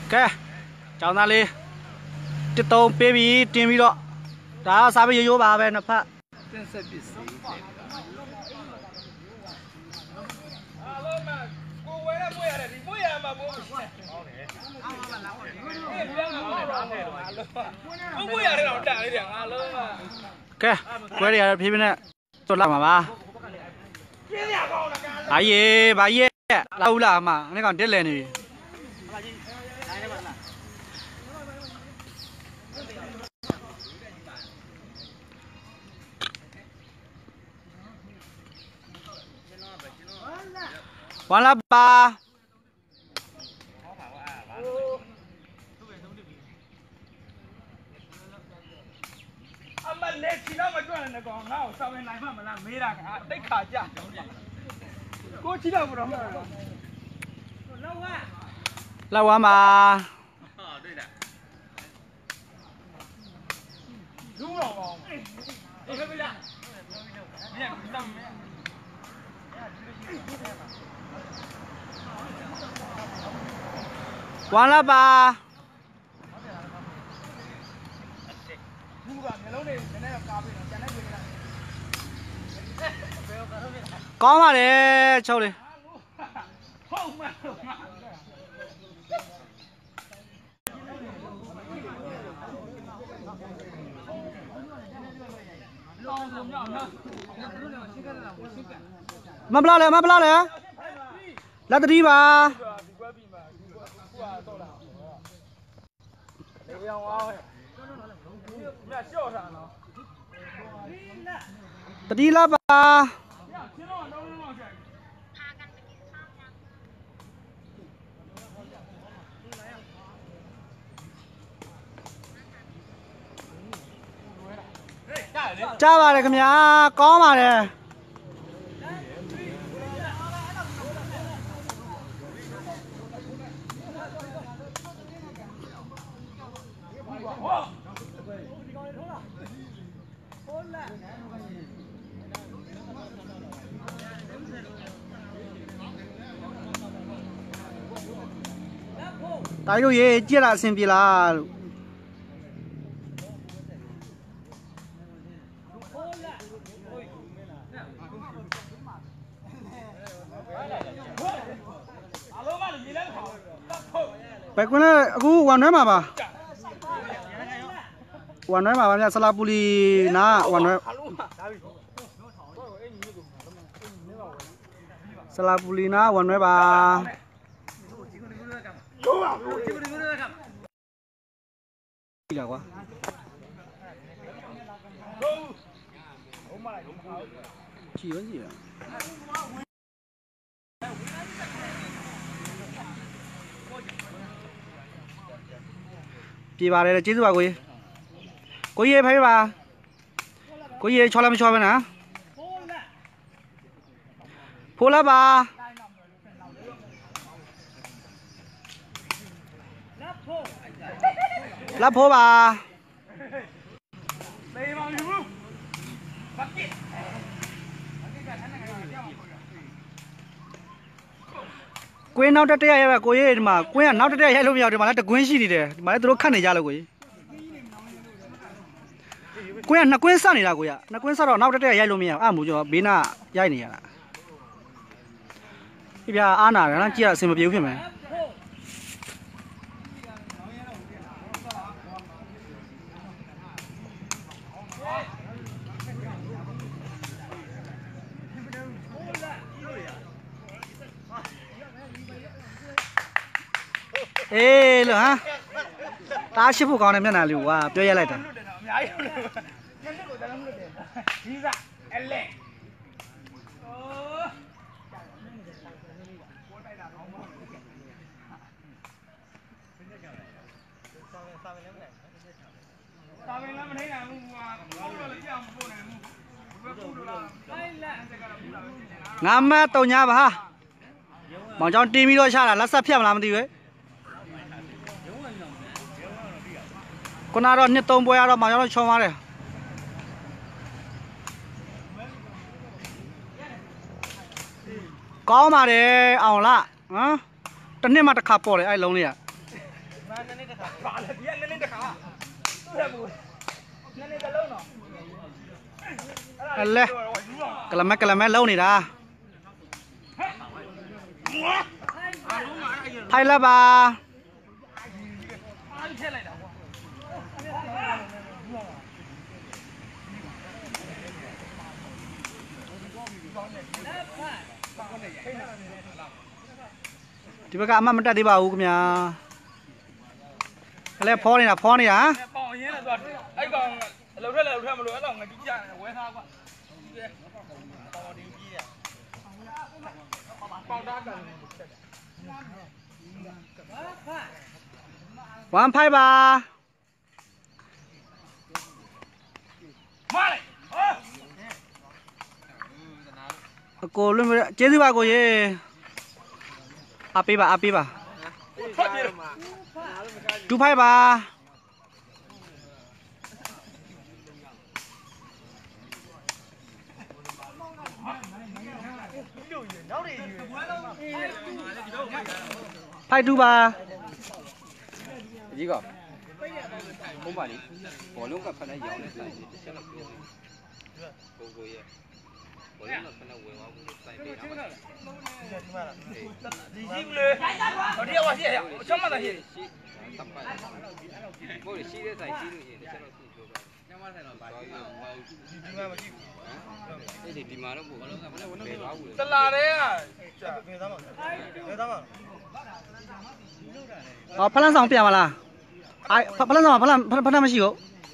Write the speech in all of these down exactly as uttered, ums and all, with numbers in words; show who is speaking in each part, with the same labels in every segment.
Speaker 1: cái chào ta đi tiếp tục baby tìm đi đó đã sao bây giờ vô bà về nó phát cái quay đi phía bên này tôi làm mà ba à gì bà gì lâu là mà nó còn chết lên này hoàn là ba
Speaker 2: mình lên chỉ nó mà cho nên còn nào sao bên này mà mà làm mấy đằng à đấy khả chả cô chỉ đâu mà đó lâu à
Speaker 1: lâu à mà
Speaker 2: đúng rồi
Speaker 1: hoàn là ba có mà để châu đi mà bao lẻ mà bao lẻ là đi bà đi là bà chào bà này cầm nhà có mà này tại vì gì chia là xem gì là vậy con này aku hoàn nói mà bà hoàn nói mà bà nhà Salapuli na hoàn nói Salapuli na hoàn nói bà gì quá chỉ có gì à chị bà đây là chín bà quý có gì phải bà có gì cho làm cho bên hả phố lá bà lá phố bà quên nào tết này là coi mà quên nào tết này hay lúc nào thì mà lại quên gì đi đấy mà lại tôi khăn này ra là coi quên là quên sao này là coi à là quên sao đó nào tết này hay lúc nào à mua cho bên à hay này à bây giờ ăn à nó chỉ là xem một biểu phim này ê lửa ha ta sư phụ con em nào liều à chơi lại thôi ngắm tàu nhà bà ha bọn cho tim đi đôi xa là lát sắp phèm làm gì đấy con nào đó nhất tôm bôi đó mà nó cho mà này có mà để ảo lạ hả tận nên mà ta khắp bỏ đấy ai lâu này à
Speaker 2: ပါလေဒီကနည်းနည်းတခါသူ့ရဲ့ဘူးနည်းနည်းတစ်လုံးတော့
Speaker 1: အလဲကလမဲကလမဲလုံးနေတာထိုင်လာပါ
Speaker 2: အားထည့်လိုက်တာကွာ
Speaker 1: ဒီဘက်ကအမမတက်သေးပါဘူးခင်ဗျာကလေးဖောနေတာဖောနေတာ
Speaker 2: ပေါင်ရင်းနဲ့သွားအဲ့ကောင်အလုပ်ထက်လည်းအလုပ်ထက်မလို့အဲ့တော့ငကြီးကြဝဲထားကွာပေါင်ဒီကြီးတယ်ပေါင်သားကန်
Speaker 1: ဝမ်ဖိုင်ပါ
Speaker 2: မားလိုက်ဟော
Speaker 1: အကိုလွတ်မကျေးဇူးပါကိုရေအပေးပါအပေးပါ
Speaker 2: ထွက်ပြေး
Speaker 1: ဒူဖိုင်ပါဖိုင်ဒူပါ
Speaker 3: ကြီးကဘုံပါလေဘောလုံးကဖက်နဲ့ရောင်းနေဆိုင်တစ်ချက်တော့ပြောကိုကိုရဲ့ဘောလုံးကဖက်နဲ့ဝင်သွားဘူးဆိုင်ပေးတာပါ
Speaker 2: ဒီကြီးဘူးလေဟိုတယောက်ရှိရအချမ်းမသာရှိ
Speaker 3: ရှိတပ်ပါဘောလေးရှိတဲ့ဆိုင်ရှိလို့ရင်တစ်ချက်တော့သူ့ပြောပါညမဆိုင်တော့ပါဒီမှာမရှိဘူးအဲ့ဒီဒီမှာတော့ဘောလုံးကဖက်နဲ့ဝင်သွားဘူး
Speaker 2: တလာတဲ့က
Speaker 1: အော်ဖလန်းဆောင်ပြန်ပါလားအိုင်ဖလန်းဆောင်ဖလန်းဖလန်းမရှိဘူး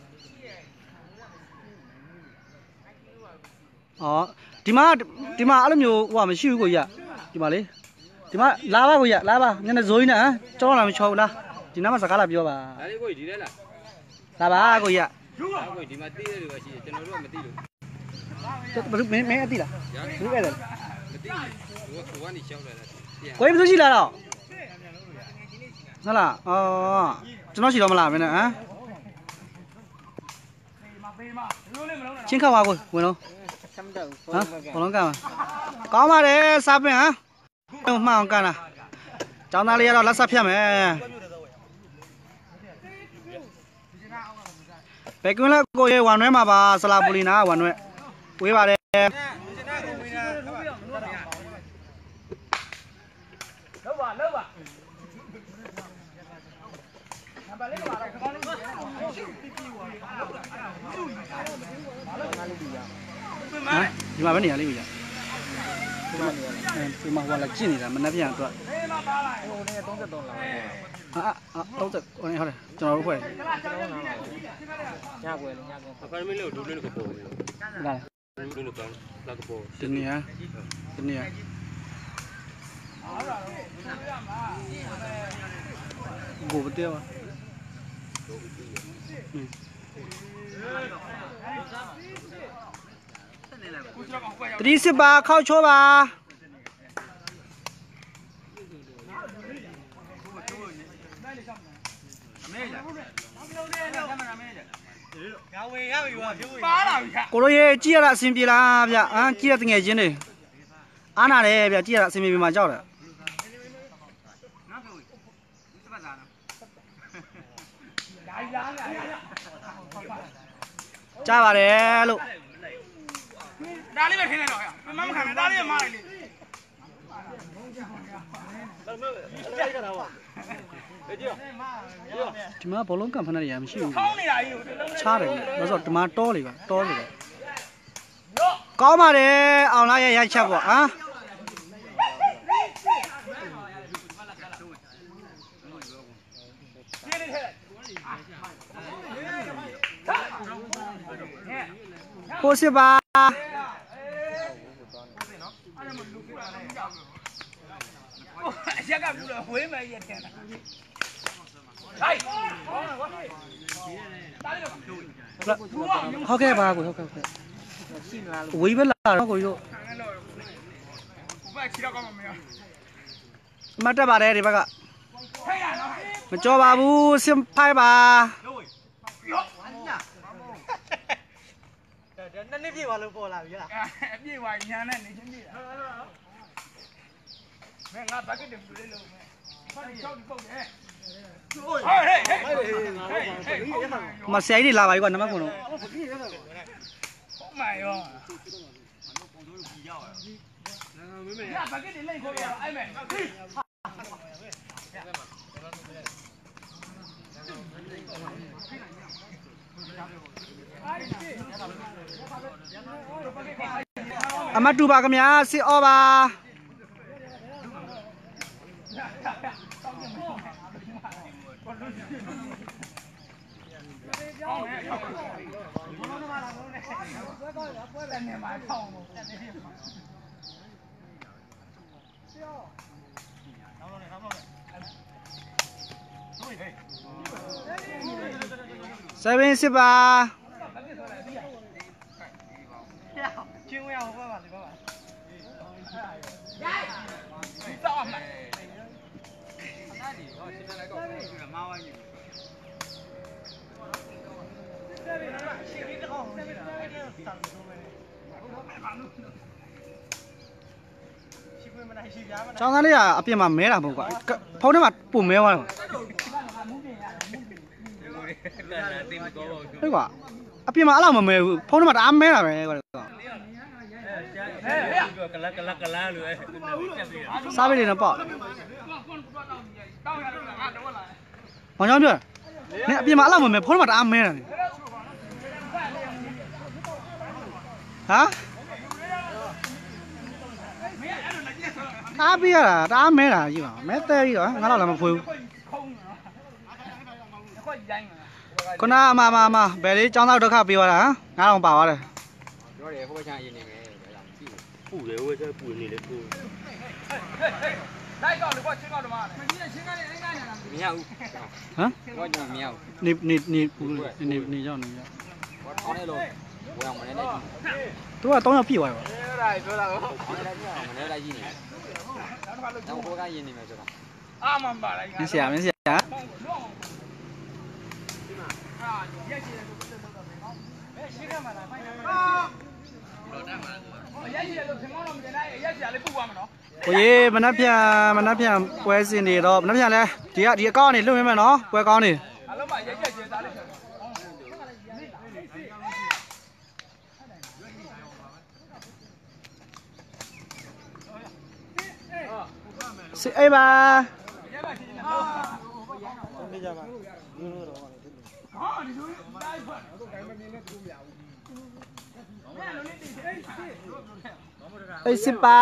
Speaker 1: အော်ဒီမှာဒီမှာအဲ့လိုမျိုးဟိုမရှိဘူးကိုကြီးဒီမှာလေဒီမှာလာပါကိုကြီးလာပါညနေဇိုးကြီးနဲ့ကျောင်းလာမချောဘူးလားဒီနားမှာစကားလာပြောပါ
Speaker 3: ဒါလေးကိုဒီထဲလား
Speaker 1: လာပါကိုကြီး
Speaker 3: ယူပါကိုဒီမှာတီးရလို့ရှိတယ်ကျွန်တော်တို့ကမသိလို့
Speaker 1: ဘယ်မင်းမင်းအတိလားဘယ်ပဲလဲ
Speaker 3: မသိဘူးဟိုကနေရှောက်လာတာပြန်
Speaker 1: ကိုကြီးဘယ်သူရှိလာတော့ဟုတ်လားအော်ကျွန်တော်ရှိတော့မလားမင်းနဲ့ဟမ်ချင်းခါပါကိုဝင်တော့ဟမ်ဘလုံးကမ်းကောင်းပါတယ်စားပင်ဟမ်မှန်အောင်ကမ်းလားကျောင်းသားလေးကတော့လက်ဆက်ဖြတ်မယ်ဘယ်ကွန်းလဲကိုရေဝန်ရွဲမှာပါဆလာပူလီနာဝန်ရွဲဝေးပါတယ်
Speaker 2: လောက်ပါလောက်ပါဘာလဲပါတော့ခေါင်းလေးပြပြပါ
Speaker 1: ဟမ်ဒီမှာပဲနေရလိမ့်မယ်ဒီမှာဒီမှာဟိုလာကျင့်နေတာမနှက်ပြန်အတွက်
Speaker 2: အေးမပါလိုက်
Speaker 1: ဟာအာတော့တဲ့ဟိုနေဟုတ်တယ်ကျွန်တော်တို့ဖွဲ့
Speaker 3: ညကွယ်လေညကွယ်အခါမင်းလို့ဒူးလေးကိုပို့ပြီ
Speaker 1: လာ
Speaker 3: ဒူးလေးကောင်းလာကပို့
Speaker 1: ဒီနေရဒီနေရဘိုးတဲ့ပါ တတိစစ်ပါခောက်ချိုးပါကိုလိုရေကြည့်ရတာအဆင်ပြေလားဗျဟမ်ကြည့်ရတငယ်ချင်းတွေအားနာတယ်ဗျကြည့်ရတာအဆင်ပြေပြီမှာကြောက်တယ်ကြားပါတယ်လို့
Speaker 2: ဒါလေးပဲခင်းလိုက်တော့ရမမခံနဲ့ဒါလေးမားလိုက်လေ
Speaker 1: ဒီမှာဘောလုံးကန်ဖက်နေရမရှိဘူး
Speaker 2: ခေါင်းနေတာကြီးကို
Speaker 1: ချားတယ်ဘာလို့ဒီမှာတောလေပါတောလေကောင်းပါတယ်အောင်လာရရချက်ပေါ့ဟမ်ကိုစစ်ပါ
Speaker 2: ရက်ကပြလို့ဝေးမယ်ရက်တယ်ဟိုက်
Speaker 1: ဟုတ်ကဲ့ပါကိုဟုတ်ကဲ့ဟုတ်ကဲ့ဝေးပဲလာတော့ကိုတို့
Speaker 2: ဘယ်ချီတော့ကောင်းမမရ
Speaker 1: မတ်တက်ပါတယ်ဒီဘက်က
Speaker 2: ထိုက်ရနော်
Speaker 1: မကြောပါဘူးစင်ဖိုင်ပါ
Speaker 2: ရောညာ
Speaker 4: နည်းနည်းပြေပါလို့ပေါ်လာပြီလား
Speaker 2: အပြည့်ဝညာနဲ့နေချင်းပြည့်တာမင်းငါဘက်ကတည်းကလေးလုံးမယ်ဖတ်ချောက်ဒီပုတ်တယ်
Speaker 1: မဆိုင်နေလာပါပြီကွာနမကုန်းတော့
Speaker 2: မှန်ရောရပါကတိလိမ့်ခေါ်ရအဲ့မဲ့
Speaker 1: အမတူပါခင်ဗျာစစ်ဩပါsevenစစ်ပါ
Speaker 4: ချင်းဝင်အောင်ပါပါလေပါပါ
Speaker 2: စောက်မှာ
Speaker 1: ကျောင်းသားလေးကအပြင်မှာမဲတာပေါ့ကွာဖုန်းထဲမှာပုံမဲသွားတယ်ဟုတ်ကွာအပြင်မှာအဲ့လောက်မမဲဘူးဖုန်းထဲမှာတအားမဲတာပဲကွာ
Speaker 2: ကလကလကလလို့
Speaker 1: စားပေးနေတော့ပေါ့
Speaker 2: တောင်းရတယ်ငါတော့လာ
Speaker 1: ဘာကြောင့်ပြောလဲအပြင်မှာအဲ့လောက်မမဲဖုန်းထဲမှာတအားမဲတာလေဟာအားပေးရတာတအားမဲတာကြီးပါမဲတဲပြီးတော့ငါတော့လည်းမဖွေးဘူးခုနအမအမအမဘယ်လေးចောင်းသားဒုက္ခပေးသွားတာငါတော့ပါသွားတယ်
Speaker 3: ပြောတယ်ဟိုဘက်ချမ်းအရင်နေမယ်ဒါကြောင့်ကြည့်
Speaker 2: ပူတယ်ဟိုကျပူနေလေပူလိုက်တော့လေကွာချင်းတော့ဓမ္မနဲ့မကြီးချင်းကလည်းအင်းကနေလာ
Speaker 3: မရဘူး
Speaker 1: ဟမ်
Speaker 3: တော့ကျွန်တော်မရဘူး
Speaker 1: နေနေနေပူနေနေကြောက်နေကြောက်
Speaker 3: ဘာထောင်းနေလို့ဘယ်အောင်မနေနဲ့ကြည့်
Speaker 1: သူကတောင်းရပြည့်သွားတယ်
Speaker 2: ပြောတာပြောတာ
Speaker 3: ထောင်းနေလိုက်ပြအောင်မနေလိုက်ကြည့်နေတော့ဟိုကရင်နေမယ်ဆိုတာ
Speaker 2: အာမန်ပါလိုက်
Speaker 1: မင်းဆရာမင်းဆရာ
Speaker 2: အာရက်ရှိတယ်လို့ပြောတော့မယ်နော်အဲရှိရမှာလားဖိုင်တယ်အာတော့တတ်မှာရက်ရှိတယ်လို့သင်္ကောင်းတော့မတင်နိုင်ရက်ရှိရလေးပုတ်သွားမှာနော်
Speaker 1: ကိုကြီးမနှက်ပြန်မနှက်ပြန်ပွဲစင်နေတော့မနှက်ပြန်လဲဒီကဒီအကောင့်ကနေလွတ်မိမယ်နော်ပွဲကောင်းနေ
Speaker 2: အလုံးမရက်ရက်ကျေသားလေး
Speaker 1: စစ်အေးပါအေးစစ်ပါ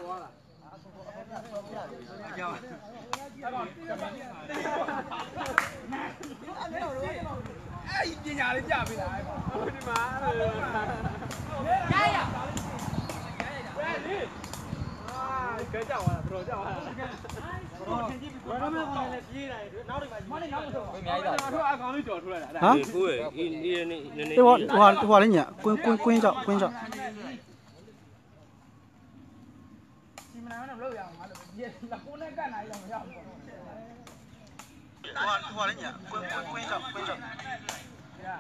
Speaker 2: အဲ့ဒီပညာလေးပြပေးလားဒီမှာရရဘယ်လေးခဲကြောက်သွားတာတော်ကြောက်သွားတာဘောထင်ကြည့်ပြီးတော့မင်းကလည်းပြေးလာတယ်နောက်ဒီမှာမနေ့နောက်မဆုံးဘူးအများကြီးတော့အကောင်လေးကြော်ထွက်လာတာ
Speaker 1: ဟမ်
Speaker 2: ကိုယ်အေးအေးနေနေနေ
Speaker 1: ဟိုဟိုဟိုလေးညကွင်းကွင်းကွင်းကြောက်ကွင်းကြောက်
Speaker 2: ဒီမနာနဲ့မလုပ်ရအောင်ငါတို့ဒီလက်ကိုနဲ့ကတ်နိုင်တော့မရဘူးပေါ့ဟို
Speaker 1: ဟိုလေးညကွင်းကွင်းကြောက်ကွင်းကြောက်
Speaker 2: ရ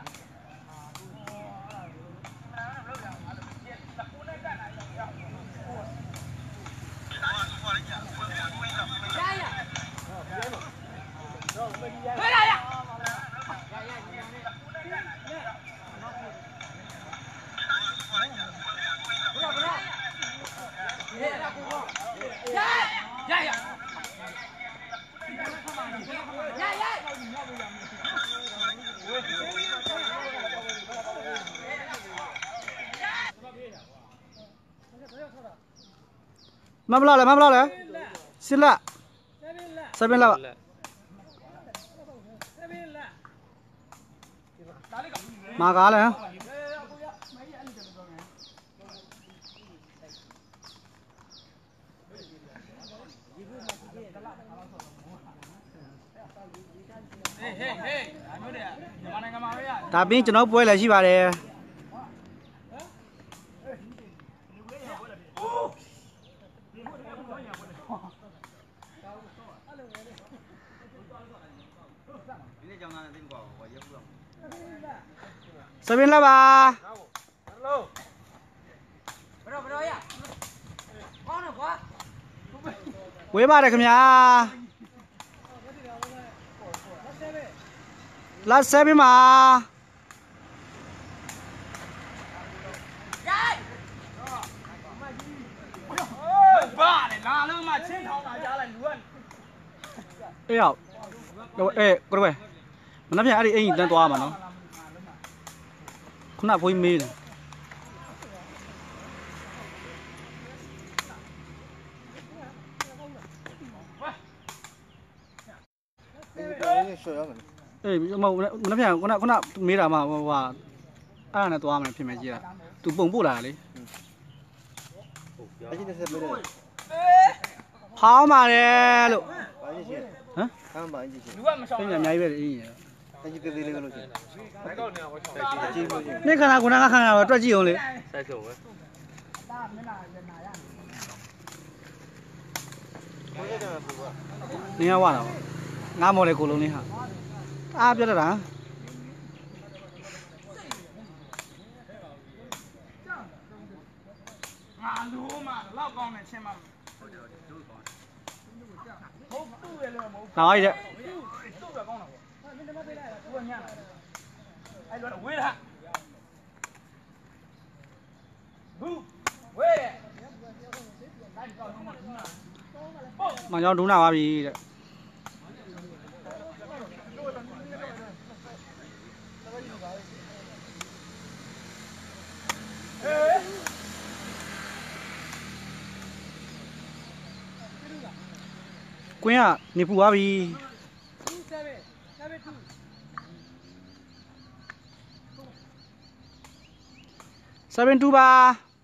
Speaker 1: မမလားလဲမမလားလဲစစ်လက်sevenလက်မာကားလဲဒါပြီးကျွန်တော်ပွဲလည်းရှိပါတယ်စပင်းလာပါဟယ်လိုဘရောဘရောရကောင်းတော့ကွာဝေးပါတယ်ခင်ဗျာ last seven မှာ
Speaker 2: ဘာလဲလာလို့မှချင်းထောင်းတာကြားလိုက်လူက
Speaker 1: အေးရောက်တော့အေးကိုယ်ပဲမနှက်ပြန်အဲ့ဒီအင်ကြီးတန်းသွားမှာနော်ခုနဘွေးမေးတယ်အေးမဟုတ်မနှက်ပြန်ခုနခုနမေးတာမှဟိုဟာအဲ့ဒါနဲ့သွားမယ်ဖြစ်မယ်ကြည့်တာသူပုံပို့လာတာလေအချင်းတစ်ဆက်ပေးတယ်ဟောင်းပါတယ်လို့ဘာကြီးရှိဟမ်ဟမ်ဘာကြီးရှိ
Speaker 2: လူကမဆောင်
Speaker 1: ပြင်အများကြီးပဲအင်းကြီးအကြီးသေးသေးလေးပဲလို့ရှိရင်
Speaker 2: ဘယ်တော့နေအောင်ချောင်း
Speaker 1: အကြီးလို့ရှိရင်နေ့ခဏခုနကခဏတော့တွက်ကြည့်အောင်လေ
Speaker 3: စိုက်ဆုံးပဲ
Speaker 1: နင်းရဝတာငါမော်လေကိုလုံးလေးဟာအားပြတ်တာ
Speaker 2: ငါလူမှလောက်ကောင်းနေချင်းမှဟုတ်တူတယ်လို့မဟုတ်
Speaker 1: လာပါရတဲ့
Speaker 2: တူပဲကောင်းတာပေါ့မင်းတမပေးလိုက်တာသူကညံ့လာအဲ့လိုဝေးတာဘူးဝေး
Speaker 1: မကြောင်ဒူးနာပါပြီတဲ့ကွင်းကနေပူသွားပြီseven two ပါ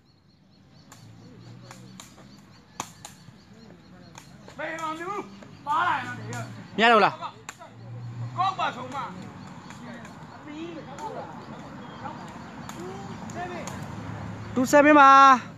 Speaker 2: ဘယ်မှာမျိုးပါလာရင်တော့
Speaker 1: မြရတော့လား
Speaker 2: ကောက်ပါဆုံးမ
Speaker 1: two seven ပါ